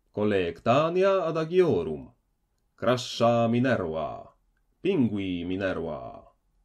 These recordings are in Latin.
Collectanea Adagiorum. Crassa Minerva. Pingui Minerva.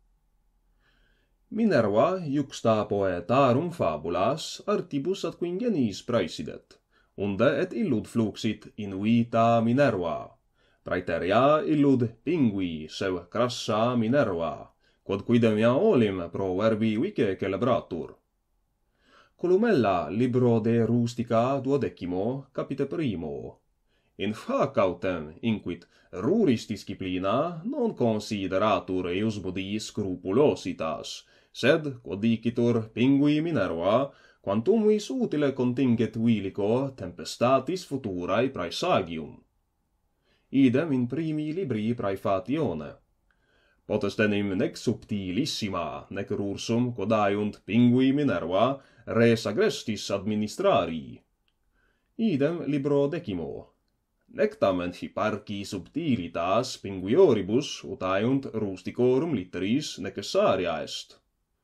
Minerva juxta poetarum fabulas artibus ad quingenis praesidet, unde et illud fluxit in vita Minerva. Praeteria illud Pingui seu Crassa Minerva, quod quidem ia olim pro verbi vice celebratur. Columella libro de rustica 12, capite primo. In facautem inquit ruris disciplina non consideratur eius bodi scrupulositas, sed quod dicitur Pingui Minerva, quantum vis utile continget vilico tempestatis futurae praesagium. Idem in primi libri praefatione. Potestenim nec subtilissima, nec rursum quod aiunt Pingui Minerva res agrestis administrari. Idem libro 10. Nec tamen hiparci subtilitas pinguioribus ut aiunt rusticorum litteris necessaria est.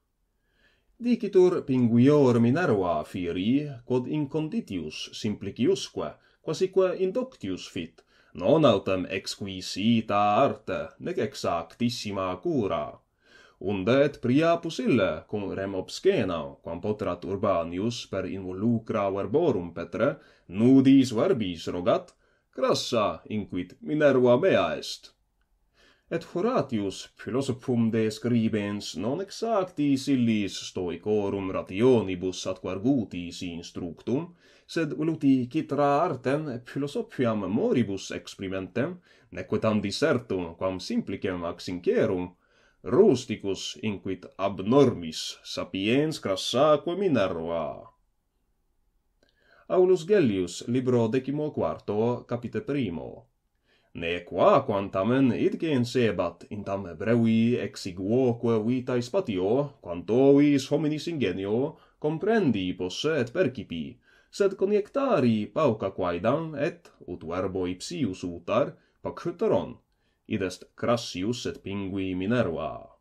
Dicitur pinguior Minerva firi, quod inconditius simpliciusque, quasique inductius fit, non autem exquisita arte, nec exactissima cura. Unde et priapus ille, cum rem obscena, quam potrat Urbanius per involucra verborum petre, nudis verbis rogat, Crassa inquit Minerva mea est. Et Horatius philosophum de scribens non exactis illis stoicorum rationibus adquargutis instructum, sed voluti citra artem philosophiam moribus experimentem, nequetam dissertum quam simplicem accincierum, rusticus inquit abnormis sapiens crassaque Minerva. Aulus Gellius, libro 14, capite primo. Ne quaquam tamen idgen sebat in tam brevi exiguoque vitae spatio, quanto vis hominis ingenio, comprendi posse et percipi, sed coniectari pauca quaedam et, ut verbo ipsius utar, pacuteron, id est Crassius et Pingui Minerva.